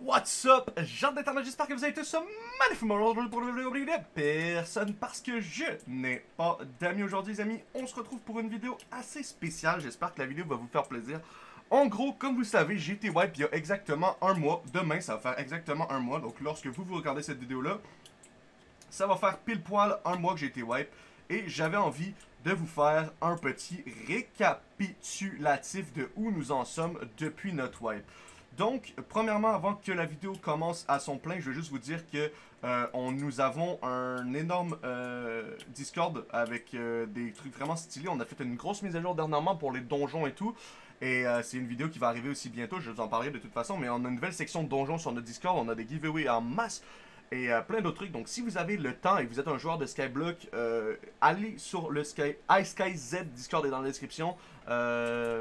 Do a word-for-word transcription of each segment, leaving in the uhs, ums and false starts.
What's up, gens d'internet, j'espère que vous avez tous magnifiquement aujourd'hui pour le vidéo de personne parce que je n'ai pas d'amis aujourd'hui les amis. On se retrouve pour une vidéo assez spéciale, j'espère que la vidéo va vous faire plaisir. En gros, comme vous le savez, j'ai été wipe il y a exactement un mois, demain ça va faire exactement un mois, donc lorsque vous vous regardez cette vidéo là, ça va faire pile poil un mois que j'ai été wipe. Et j'avais envie de vous faire un petit récapitulatif de où nous en sommes depuis notre wipe. Donc, premièrement, avant que la vidéo commence à son plein, je veux juste vous dire que euh, on, nous avons un énorme euh, Discord avec euh, des trucs vraiment stylés. On a fait une grosse mise à jour dernièrement pour les donjons et tout. Et euh, c'est une vidéo qui va arriver aussi bientôt, je vous en parlerai de toute façon. Mais on a une nouvelle section de donjons sur notre Discord, on a des giveaways en masse. Et euh, plein d'autres trucs. Donc, si vous avez le temps et vous êtes un joueur de Skyblock, euh, allez sur le Sky, iSkyZ. Discord est dans la description. Euh,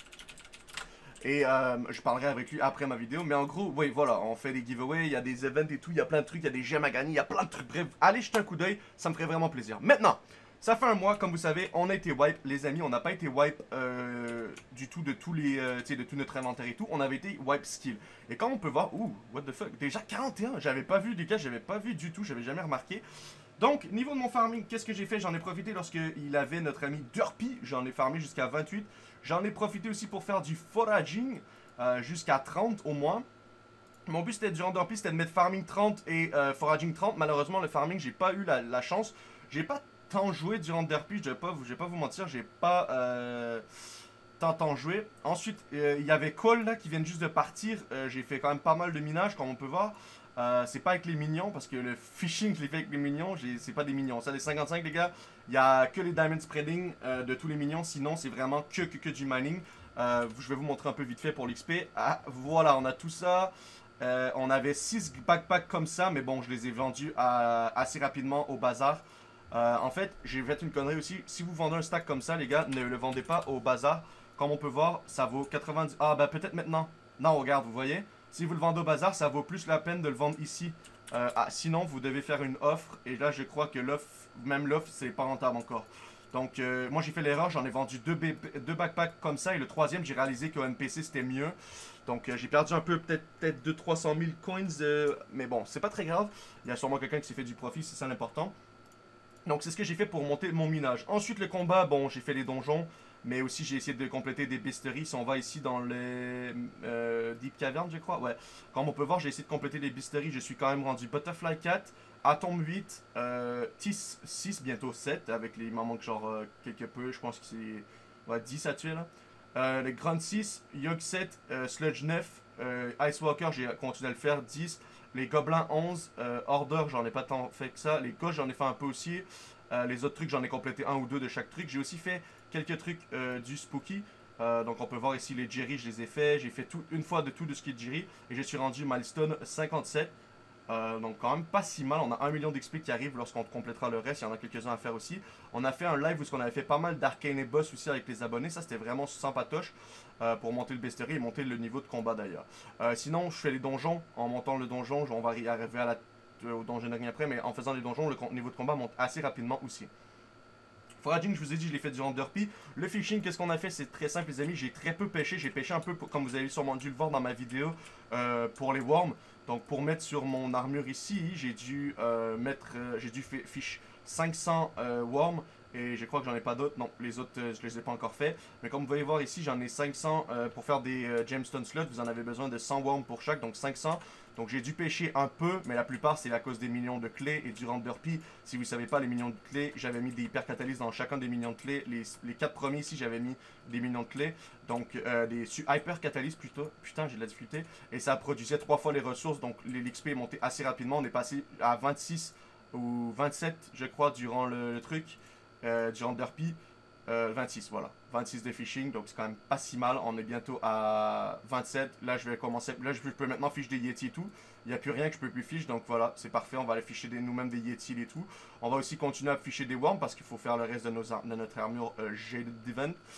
et euh, je parlerai avec lui après ma vidéo. Mais en gros, oui, voilà, on fait des giveaways, il y a des events et tout, il y a plein de trucs, il y a des gemmes à gagner, il y a plein de trucs. Bref, allez jeter un coup d'œil, ça me ferait vraiment plaisir. Maintenant, ça fait un mois, comme vous savez, on a été wipe, les amis. On n'a pas été wipe euh, du tout de tous les, euh, de tout notre inventaire et tout. On avait été wipe skill. Et comme on peut voir, ouh, what the fuck, déjà quarante et un. J'avais pas vu les gars, j'avais pas vu du tout, j'avais jamais remarqué. Donc, niveau de mon farming, qu'est-ce que j'ai fait? J'en ai profité lorsqu'il avait notre ami Derpy. J'en ai farmé jusqu'à vingt-huit. J'en ai profité aussi pour faire du foraging euh, jusqu'à trente au moins. Mon but c'était durant Derpy, c'était de mettre farming trente et euh, foraging trente. Malheureusement, le farming, j'ai pas eu la, la chance. J'ai pas tant joué durant Derpy, je vais pas, je vais pas vous mentir, j'ai pas euh, tant tant joué. Ensuite, euh, il y avait Cole là qui vient juste de partir. Euh, j'ai fait quand même pas mal de minage, comme on peut voir. Euh, c'est pas avec les minions parce que le fishing je l'ai fait avec les minions, c'est pas des minions. Ça, les cinquante-cinq les gars, il y a que les diamond spreading euh, de tous les minions, sinon c'est vraiment que, que, que du mining. Euh, je vais vous montrer un peu vite fait pour l'X P. Ah, voilà, on a tout ça. Euh, on avait six backpacks comme ça, mais bon, je les ai vendus à, assez rapidement au bazar. Euh, en fait, j'ai fait une connerie aussi. Si vous vendez un stack comme ça, les gars, ne le vendez pas au bazar. Comme on peut voir, ça vaut quatre-vingt-dix... Ah, bah peut-être maintenant. Non, regarde, vous voyez. Si vous le vendez au bazar, ça vaut plus la peine de le vendre ici. Euh, ah, sinon, vous devez faire une offre. Et là, je crois que l'offre, même l'offre, c'est pas rentable encore. Donc, euh, moi, j'ai fait l'erreur. J'en ai vendu deux, deux backpacks comme ça. Et le troisième, j'ai réalisé qu'au N P C, c'était mieux. Donc, euh, j'ai perdu un peu, peut-être peut deux cents trois cent mille coins. Euh, mais bon, c'est pas très grave. Il y a sûrement quelqu'un qui s'est fait du profit, c'est ça l'important. Donc, c'est ce que j'ai fait pour monter mon minage. Ensuite, le combat, bon, j'ai fait les donjons. Mais aussi, j'ai essayé de compléter des bestiaries. Si on va ici dans les euh, Deep Cavern, je crois. Ouais. Comme on peut voir, j'ai essayé de compléter des bestiaries. Je suis quand même rendu Butterfly quatre, Atom huit, euh, Tis six, bientôt sept. Avec les, il m'en manque genre euh, quelque peu. Je pense que c'est ouais, dix à tuer là. Euh, le Grand six, Yogg sept, euh, Sludge neuf, euh, Ice Walker, j'ai continué à le faire, dix. Les Gobelins onze, euh, Order, j'en ai pas tant fait que ça. Les Ghosts, j'en ai fait un peu aussi. Euh, les autres trucs, j'en ai complété un ou deux de chaque truc. J'ai aussi fait quelques trucs euh, du Spooky. Euh, donc on peut voir ici les Jerry, je les ai fait. J'ai fait tout, une fois de tout de ce qui est Jerry. Et je suis rendu milestone cinquante-sept. Euh, donc quand même pas si mal. On a un million d'X P qui arrive lorsqu'on complétera le reste. Il y en a quelques-uns à faire aussi. On a fait un live où on avait fait pas mal d'Arcane Boss aussi avec les abonnés. Ça c'était vraiment sympatoche euh, pour monter le bestiaire et monter le niveau de combat d'ailleurs. Euh, sinon je fais les donjons. En montant le donjon, on va arriver à la, au donjon rien après. Mais en faisant les donjons, le niveau de combat monte assez rapidement aussi. Foraging, je vous ai dit, je l'ai fait durant Derpy. Le fishing, qu'est-ce qu'on a fait? C'est très simple, les amis. J'ai très peu pêché. J'ai pêché un peu, pour, comme vous avez sûrement dû le voir dans ma vidéo, euh, pour les worms. Donc, pour mettre sur mon armure ici, j'ai dû euh, mettre, euh, j'ai dû fish cinq cents euh, worms. Et je crois que j'en ai pas d'autres. Non, les autres, euh, je les ai pas encore fait. Mais comme vous pouvez voir ici, j'en ai cinq cents euh, pour faire des euh, gemstone slots. Vous en avez besoin de cent worms pour chaque, donc cinq cents. Donc j'ai dû pêcher un peu, mais la plupart c'est à cause des millions de clés. Et durant Derpy, si vous ne savez pas, les millions de clés, j'avais mis des hyper catalystes dans chacun des millions de clés. Les, les quatre premiers ici, j'avais mis des millions de clés. Donc euh, des hyper catalystes plutôt. Putain, j'ai de la difficulté. Et ça produisait trois fois les ressources. Donc l'X P est monté assez rapidement. On est passé à vingt-six ou vingt-sept, je crois, durant le, le truc. Euh, durant Derpy. Euh, vingt-six, voilà. vingt-six de fishing, donc c'est quand même pas si mal. On est bientôt à vingt-sept. Là, je vais commencer. Là, je peux maintenant ficher des Yeti et tout. Il n'y a plus rien que je peux plus ficher, donc voilà, c'est parfait. On va aller ficher nous-mêmes des Yeti et tout. On va aussi continuer à ficher des worms parce qu'il faut faire le reste de, nos ar de notre armure euh, Jade Event.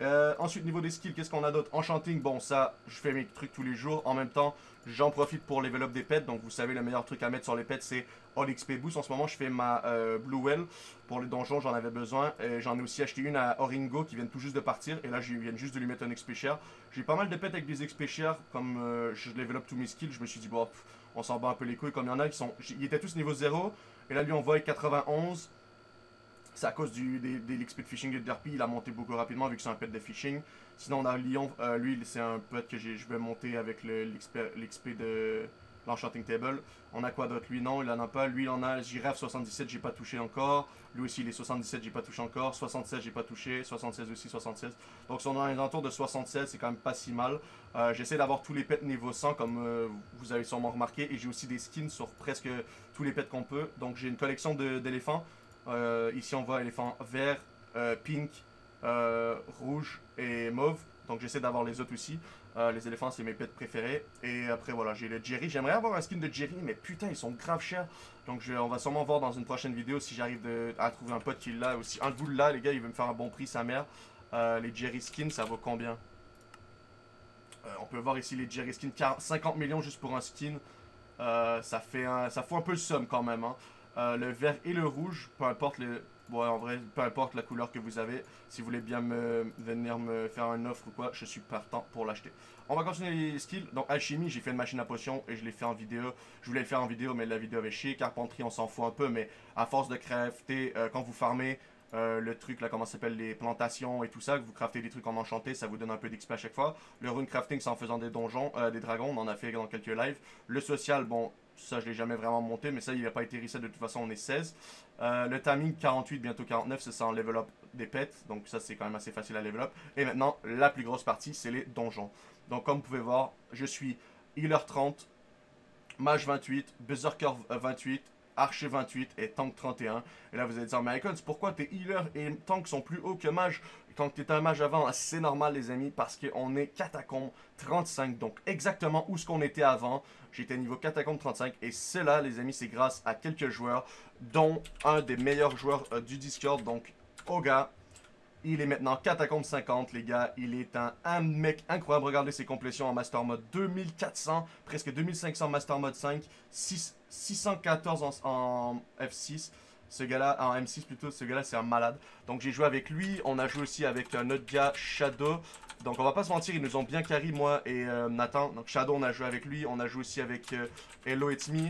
Euh, ensuite, niveau des skills, qu'est-ce qu'on a d'autre? Enchanting, bon, ça, je fais mes trucs tous les jours. En même temps, j'en profite pour level up des pets. Donc, vous savez, le meilleur truc à mettre sur les pets, c'est All X P Boost. En ce moment, je fais ma euh, Blue Well pour les donjons, j'en avais besoin. J'en ai aussi acheté une à Oringo qui vient tout juste de partir. Et là, je viens juste de lui mettre un X P share. J'ai pas mal de pets avec des X P share. Comme euh, je level up tous mes skills, je me suis dit, bon, pff, on s'en bat un peu les couilles. Comme il y en a qui sont. Ils étaient tous niveau zéro. Et là, lui, on voit quatre-vingt-onze. C'est à cause du, des, des l'X P de fishing et de derpy, il a monté beaucoup rapidement vu que c'est un pet de fishing. Sinon on a Lyon, euh, lui c'est un pet que je vais monter avec l'X P de l'Enchanting Table. On a quoi d'autre? Lui non, il en a pas. Lui il en a Giraffe soixante-dix-sept, j'ai pas touché encore. Lui aussi il est soixante-dix-sept, j'ai pas touché encore. soixante-seize, j'ai pas touché. soixante-seize aussi, soixante-seize. Donc si on a un entour de soixante-seize, c'est quand même pas si mal. Euh, J'essaie d'avoir tous les pets niveau cent comme euh, vous avez sûrement remarqué. Et j'ai aussi des skins sur presque tous les pets qu'on peut. Donc j'ai une collection d'éléphants. Euh, ici on voit éléphant vert, euh, pink, euh, rouge et mauve. Donc j'essaie d'avoir les autres aussi. Euh, les éléphants c'est mes pets préférés. Et après voilà, j'ai le Jerry. J'aimerais avoir un skin de Jerry, mais putain ils sont grave chers. Donc je, on va sûrement voir dans une prochaine vidéo si j'arrive à trouver un pote qui l'a aussi. Un de vous là les gars, il veut me faire un bon prix sa mère. Euh, les Jerry skins ça vaut combien? euh, On peut voir ici les Jerry skins, cinquante millions juste pour un skin. Euh, ça fait un, ça fout un peu le somme quand même hein. Euh, le vert et le rouge, peu importe le, ouais, en vrai, peu importe la couleur que vous avez, si vous voulez bien me venir me faire une offre ou quoi, je suis partant pour l'acheter. On va continuer les skills. Donc alchimie, j'ai fait une machine à potions et je l'ai fait en vidéo. Je voulais le faire en vidéo, mais la vidéo avait chier. Carpenterie, on s'en fout un peu, mais à force de crafter, euh, quand vous farmez euh, le truc là, comment ça s'appelle, les plantations et tout ça, que vous craftez des trucs en enchanté, ça vous donne un peu d'X P à chaque fois. Le rune crafting, c'est en faisant des donjons, euh, des dragons, on en a fait dans quelques lives. Le social, bon. Ça, je l'ai jamais vraiment monté, mais ça, il n'a pas été reset de toute façon, on est seize. Euh, le timing, quarante-huit, bientôt quarante-neuf, c'est ça en level up des pets. Donc ça, c'est quand même assez facile à level up. Et maintenant, la plus grosse partie, c'est les donjons. Donc comme vous pouvez voir, je suis healer trente, mage vingt-huit, berserker vingt-huit, archer vingt-huit et tank trente et un. Et là, vous allez dire, mais Icons, pourquoi tes healers et tank sont plus hauts que mage? Quand tu étais un mage avant, c'est normal les amis, parce qu'on est catacombe trente-cinq, donc exactement où ce qu'on était avant. J'étais niveau catacombe trente-cinq, et cela les amis, c'est grâce à quelques joueurs, dont un des meilleurs joueurs euh, du Discord, donc Oga. Il est maintenant catacombe cinquante les gars, il est un, un mec incroyable, regardez ses complétions en Master Mode, deux mille quatre cents, presque deux mille cinq cents Master Mode cinq, six cent quatorze en, en F six. Ce gars-là, en M six plutôt, ce gars-là c'est un malade. Donc j'ai joué avec lui, on a joué aussi avec un autre gars, Shadow. Donc on va pas se mentir, ils nous ont bien carry, moi et euh, Nathan. Donc Shadow, on a joué avec lui, on a joué aussi avec euh, Hello It's Me.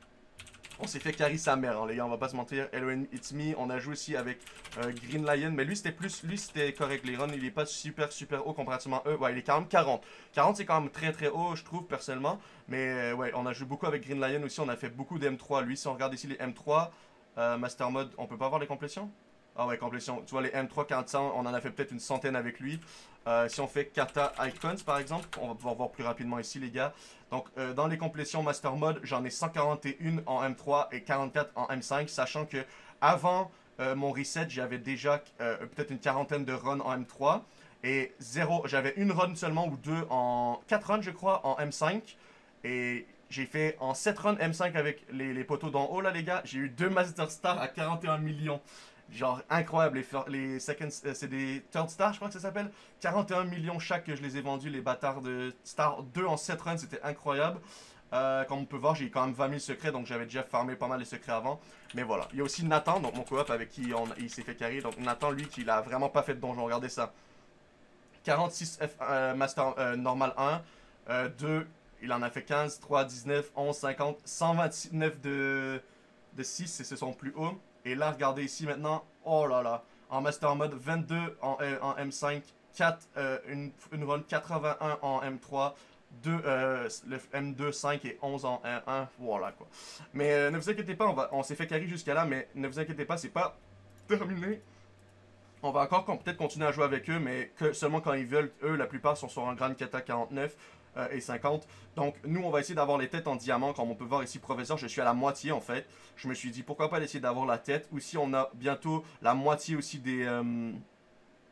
On s'est fait carry sa mère, hein, les gars, on va pas se mentir. Hello It's Me, on a joué aussi avec euh, Green Lion. Mais lui c'était plus, lui c'était correct, les runs, il est pas super super haut comparativement à eux. Ouais, il est quand même quarante. quarante c'est quand même très très haut, je trouve personnellement. Mais euh, ouais, on a joué beaucoup avec Green Lion aussi, on a fait beaucoup de M trois. Lui, si on regarde ici les M trois... Euh, Master Mode, on peut pas voir les complétions? Ah ouais, complétion. Tu vois, les M trois quarante cents, on en a fait peut-être une centaine avec lui. Euh, si on fait Kata Icons, par exemple, on va pouvoir voir plus rapidement ici, les gars. Donc, euh, dans les complétions Master Mode, j'en ai cent quarante et un en M trois et quarante-quatre en M cinq, sachant que avant euh, mon reset, j'avais déjà euh, peut-être une quarantaine de runs en M trois. Et zéro, j'avais une run seulement ou deux en... quatre runs, je crois, en M cinq. Et... j'ai fait en sept runs M cinq avec les, les poteaux d'en haut là les gars. J'ai eu deux Master Stars à quarante et un millions. Genre incroyable. Les, les second, euh, c'est des Third Stars je crois que ça s'appelle. quarante et un millions chaque que je les ai vendus. Les bâtards de Star deux en sept runs, c'était incroyable. Euh, comme on peut voir, j'ai quand même vingt mille secrets. Donc j'avais déjà farmé pas mal les secrets avant. Mais voilà. Il y a aussi Nathan, donc mon coop avec qui on, il s'est fait carry. Donc Nathan lui qui a vraiment pas fait de donjon. Regardez ça. quarante-six F, euh, Master euh, Normal un. Euh, deux. Il en a fait quinze, trois, dix-neuf, onze, cinquante, cent vingt-neuf de, de six, et c'est son plus haut. Et là, regardez ici maintenant, oh là là, en Master Mode, vingt-deux en, euh, en M cinq, quatre, euh, une, une run quatre-vingt-un en M trois, deux, euh, le M deux, cinq et onze en M un, voilà quoi. Mais euh, ne vous inquiétez pas, on, va, on s'est fait carry jusqu'à là, mais ne vous inquiétez pas, c'est pas terminé. On va encore peut-être continuer à jouer avec eux, mais que seulement quand ils veulent. Eux, la plupart sont sur un Grand Kata quarante-neuf. Euh, et cinquante. Donc nous on va essayer d'avoir les têtes en diamant. Comme on peut voir ici professeur, je suis à la moitié en fait. Je me suis dit pourquoi pas essayer d'avoir la tête. Ou si on a bientôt la moitié aussi des, euh,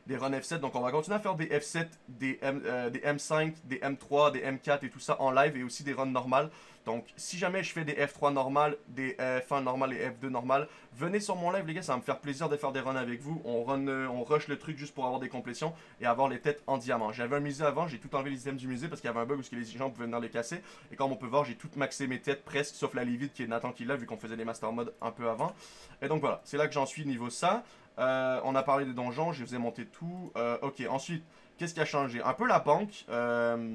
des runs F sept. Donc on va continuer à faire des F sept, des, M, euh, des M cinq, des M trois, des M quatre et tout ça en live et aussi des runs normales. Donc si jamais je fais des F trois normales, des F un normales et F deux normales, venez sur mon live les gars, ça va me faire plaisir de faire des runs avec vous. On run, euh, on rush le truc juste pour avoir des complétions et avoir les têtes en diamant. J'avais un musée avant, j'ai tout enlevé les items du musée parce qu'il y avait un bug où les gens pouvaient venir les casser. Et comme on peut voir, j'ai tout maxé mes têtes presque, sauf la livide qui est Nathan qui l'a vu qu'on faisait des master mode un peu avant. Et donc voilà, c'est là que j'en suis niveau ça. Euh, on a parlé des donjons, je vous ai monté tout. Euh, ok, ensuite, qu'est-ce qui a changé? Un peu la banque. Euh,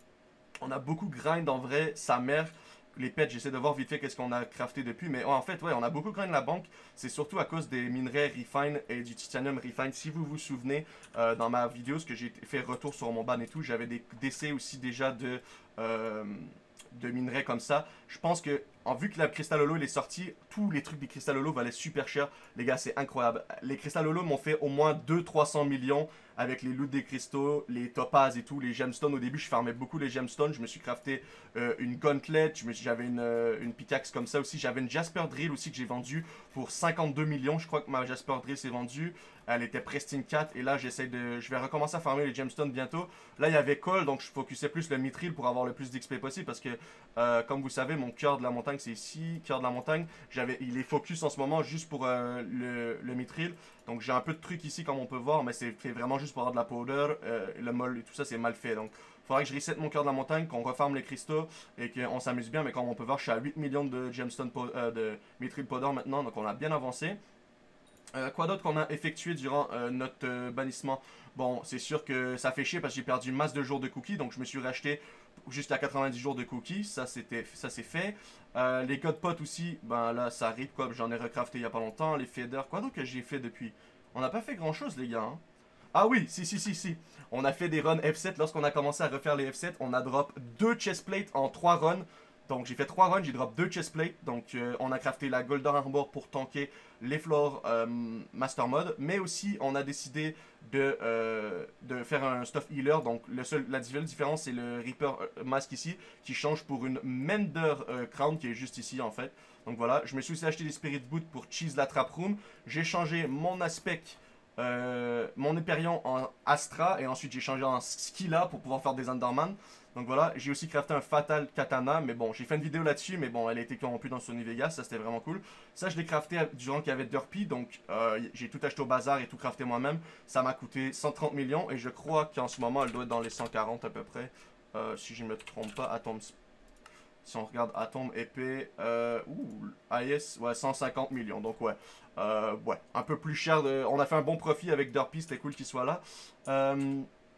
on a beaucoup grind en vrai, sa mère. Les pets, j'essaie de voir vite fait qu'est-ce qu'on a crafté depuis. Mais oh, en fait, ouais, on a beaucoup grind la banque. C'est surtout à cause des minerais refine et du titanium refine. Si vous vous souvenez, euh, dans ma vidéo, ce que j'ai fait retour sur mon ban et tout, j'avais des décès aussi déjà de... Euh, de minerais comme ça. Je pense que, en vu que la Crystal Holo il est sorti, tous les trucs des Crystal Holo valaient super cher. Les gars, c'est incroyable. Les Crystal Holo m'ont fait au moins deux à trois cents millions avec les loots des cristaux, les topazes et tout, les gemstones. Au début, je farmais beaucoup les gemstones. Je me suis crafté euh, une gauntlet. J'avais une, euh, une pickaxe comme ça aussi. J'avais une Jasper Drill aussi que j'ai vendue pour cinquante-deux millions. Je crois que ma Jasper Drill s'est vendue. Elle était Pristine quatre. Et là, j'essaie de... Je vais recommencer à farmer les gemstones bientôt. Là, il y avait Cole, donc je focusais plus le mithril pour avoir le plus d'X P possible. Parce que, euh, comme vous savez, mon cœur de la montagne, c'est ici. Cœur de la montagne. J'avais, il est focus en ce moment juste pour euh, le, le mithril. Donc j'ai un peu de trucs ici comme on peut voir, mais c'est fait vraiment juste pour avoir de la powder, euh, le molle et tout ça c'est mal fait. Donc il faudrait que je reset mon cœur de la montagne, qu'on refarme les cristaux et qu'on s'amuse bien. Mais comme on peut voir, je suis à huit millions de gemstone euh, de mithril powder maintenant, donc on a bien avancé. Euh, quoi d'autre qu'on a effectué durant euh, notre euh, bannissement? Bon, c'est sûr que ça fait chier parce que j'ai perdu masse de jours de cookies, donc je me suis racheté jusqu'à quatre-vingt-dix jours de cookies, ça c'était ça c'est fait. Euh, les godpots aussi, ben là ça arrive quoi, j'en ai recrafté il y a pas longtemps. Les feeders, quoi d'autre que j'ai fait depuis? On n'a pas fait grand chose les gars. Hein? Ah oui, si si si si. On a fait des runs F sept, lorsqu'on a commencé à refaire les F sept, on a drop deux chestplates en trois runs. Donc j'ai fait trois runs, j'ai drop deux chestplates. Donc euh, on a crafté la Golden Armor pour tanker les floors euh, Master Mode. Mais aussi on a décidé de, euh, de faire un stuff healer. Donc le seul, la seule différence c'est le Reaper euh, Mask ici qui change pour une Mender euh, Crown qui est juste ici en fait. Donc voilà, je me suis aussi acheté des Spirit Boots pour cheese la Trap Room. J'ai changé mon aspect, euh, mon Hyperion en Astra et ensuite j'ai changé en Skilla pour pouvoir faire des Enderman. Donc voilà, j'ai aussi crafté un Fatal Katana, mais bon, j'ai fait une vidéo là-dessus, mais bon, elle a été corrompue dans Sony Vegas, ça c'était vraiment cool. Ça, je l'ai crafté durant qu'il y avait Derpy, donc euh, j'ai tout acheté au bazar et tout crafté moi-même. Ça m'a coûté cent trente millions, et je crois qu'en ce moment, elle doit être dans les cent quarante à peu près, euh, si je ne me trompe pas. Atom, si on regarde Atom épée, euh, ouh, I S, ouais, cent cinquante millions, donc ouais. Euh, ouais, un peu plus cher, de... on a fait un bon profit avec Derpy, c'était cool qu'il soit là. Euh,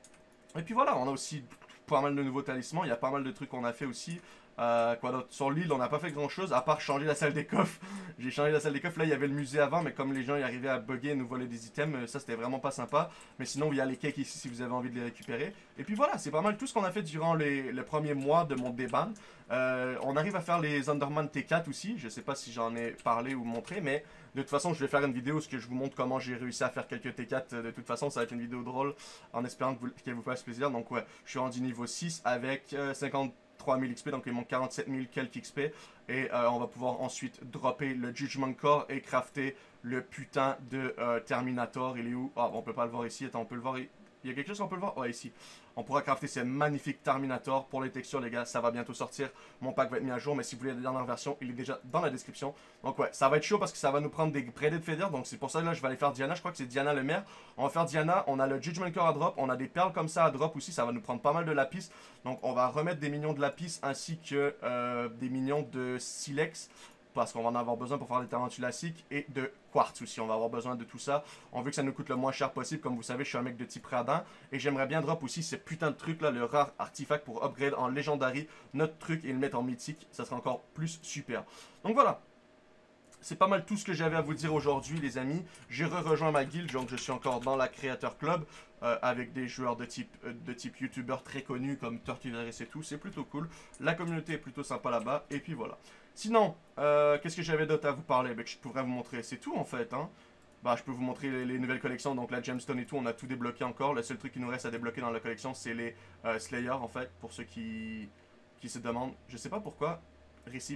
et puis voilà, on a aussi pas mal de nouveaux talismans, il y a pas mal de trucs qu'on a fait aussi. Euh, quoi d'autre? Sur l'île, on n'a pas fait grand chose à part changer la salle des coffres. J'ai changé la salle des coffres. Là, il y avait le musée avant, mais comme les gens y arrivaient à bugger et nous voler des items, ça c'était vraiment pas sympa. Mais sinon, il y a les cakes ici si vous avez envie de les récupérer. Et puis voilà, c'est pas mal tout ce qu'on a fait durant les, le premier mois de mon déban. Euh, on arrive à faire les Underman T quatre aussi. Je sais pas si j'en ai parlé ou montré, mais de toute façon, je vais faire une vidéo où je vous montre comment j'ai réussi à faire quelques T quatre. De toute façon, ça va être une vidéo drôle en espérant qu'elle vous, vous fasse plaisir. Donc ouais, je suis rendu niveau six avec euh, cinquante-trois mille X P, donc il manque quarante-sept mille quelques X P. Et euh, on va pouvoir ensuite dropper le Judgment Core et crafter le putain de euh, Terminator. Il est où? Ah, bon, on peut pas le voir ici. Attends, on peut le voir. Il y a quelque chose qu'on peut le voir? Ouais, ici. On pourra crafter ces magnifiques Terminator. Pour les textures, les gars, ça va bientôt sortir. Mon pack va être mis à jour, mais si vous voulez la dernière version, il est déjà dans la description. Donc ouais, ça va être chaud parce que ça va nous prendre des Braided Feather. Donc c'est pour ça que là, je vais aller faire Diana. Je crois que c'est Diana le maire. On va faire Diana. On a le Judgment Core à drop. On a des perles comme ça à drop aussi. Ça va nous prendre pas mal de lapis. Donc on va remettre des minions de lapis ainsi que euh, des minions de silex, parce qu'on va en avoir besoin pour faire des tarantulaciques, et de quartz aussi, on va avoir besoin de tout ça. On veut que ça nous coûte le moins cher possible, comme vous savez, je suis un mec de type radin, et j'aimerais bien drop aussi ce putain de truc là, le rare artefact pour upgrade en Legendary notre truc et le mettre en mythique, ça sera encore plus super. Donc voilà, c'est pas mal tout ce que j'avais à vous dire aujourd'hui les amis. J'ai re-rejoint ma guilde, donc je suis encore dans la Creator Club, euh, avec des joueurs de type, euh, de type youtubeur très connus comme Tortiveris et tout, c'est plutôt cool. La communauté est plutôt sympa là-bas, et puis voilà. Sinon, euh, qu'est-ce que j'avais d'autre à vous parler? Ben, que je pourrais vous montrer, c'est tout en fait. Hein. Bah, je peux vous montrer les, les nouvelles collections, donc la Gemstone et tout, on a tout débloqué encore. Le seul truc qui nous reste à débloquer dans la collection, c'est les euh, Slayers en fait, pour ceux qui, qui se demandent. Je sais pas pourquoi, Récip,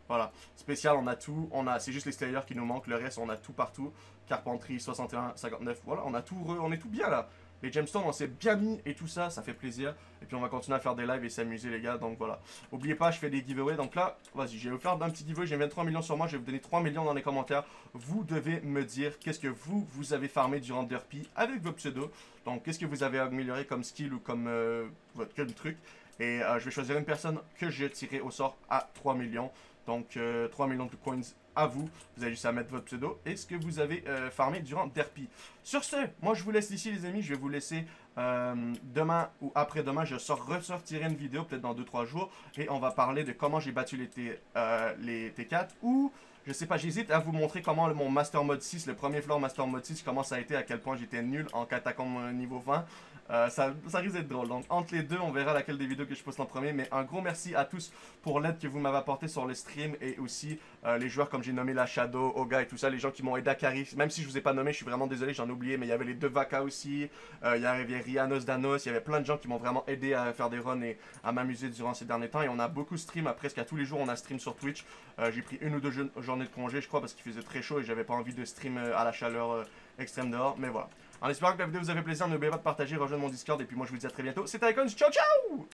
Voilà. Spécial, on a tout. On a, c'est juste l'extérieur qui nous manque. Le reste, on a tout partout. Carpenterie, soixante et un, cinquante-neuf. Voilà, on a tout, re- on est tout bien là. Les gemstones, on s'est bien mis et tout ça, ça fait plaisir. Et puis on va continuer à faire des lives et s'amuser les gars, donc voilà. Oubliez pas, je fais des giveaways, donc là, vas-y, je vais vous faire un petit giveaway, j'ai vingt-trois millions sur moi, je vais vous donner trois millions dans les commentaires. Vous devez me dire qu'est-ce que vous, vous avez farmé durant Derpy avec vos pseudos. Donc qu'est-ce que vous avez amélioré comme skill ou comme, euh, votre comme truc. Et euh, je vais choisir une personne que j'ai tiré au sort à trois millions. Donc euh, trois millions de coins à vous. Vous avez juste à mettre votre pseudo et ce que vous avez euh, farmé durant Derpy. Sur ce, moi je vous laisse ici les amis. Je vais vous laisser euh, demain ou après-demain. Je sors ressortirai une vidéo peut-être dans deux trois jours. Et on va parler de comment j'ai battu les, T, euh, les T quatre. Ou je sais pas, j'hésite à vous montrer comment mon Master Mode six, le premier floor Master Mode six, comment ça a été, à quel point j'étais nul en catacombe niveau vingt. Euh, ça, ça risque d'être drôle. Donc entre les deux, on verra laquelle des vidéos que je poste en premier. Mais un gros merci à tous pour l'aide que vous m'avez apporté sur le stream. Et aussi euh, les joueurs comme j'ai nommé la Shadow, Oga et tout ça. Les gens qui m'ont aidé à carry. Même si je vous ai pas nommé, je suis vraiment désolé, j'en ai oublié. Mais il y avait les deux Vaka aussi. Euh, il y avait Rianos Danos. Il y avait plein de gens qui m'ont vraiment aidé à faire des runs et à m'amuser durant ces derniers temps. Et on a beaucoup stream. Presque à tous les jours, on a stream sur Twitch. Euh, j'ai pris une ou deux journées de congé, je crois, parce qu'il faisait très chaud et j'avais pas envie de stream euh, à la chaleur euh, extrême dehors. Mais voilà. En espérant que la vidéo vous a fait plaisir, n'oubliez pas de partager, rejoindre mon Discord. Et puis moi, je vous dis à très bientôt. C'était Icons. Ciao, ciao!